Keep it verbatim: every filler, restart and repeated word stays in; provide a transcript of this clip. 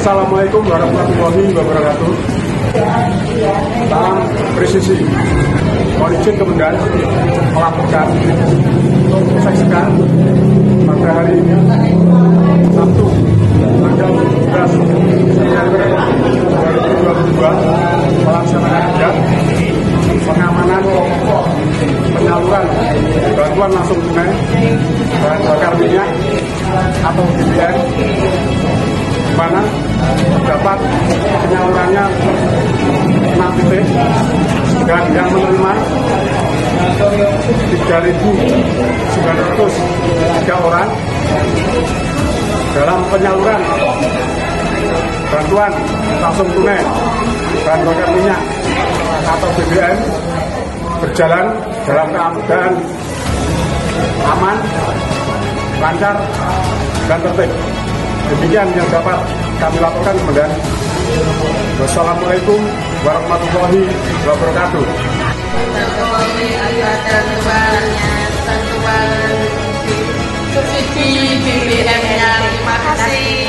Assalamualaikum warahmatullahi wabarakatuh. Salam presisi. Mohon izin Kemendan melaporkan untuk menyaksikan pada hari ini Sabtu tanggal tujuh belas September dua ribu dua puluh dua melaksanakan kerja pengamanan penyaluran bantuan langsung tunai bahan bakar minyak atau B B M, di mana dapat penyalurannya enam titik dan yang menerima tiga ribu sembilan ratus tiga orang dalam penyaluran bantuan langsung tunai bahan bakar minyak atau B B M berjalan dalam keadaan aman, lancar, dan tertib. Demikian yang dapat kami laporkan kemudian. Wassalamualaikum warahmatullahi wabarakatuh. Bantuan subsidi B B M-nya, terima kasih.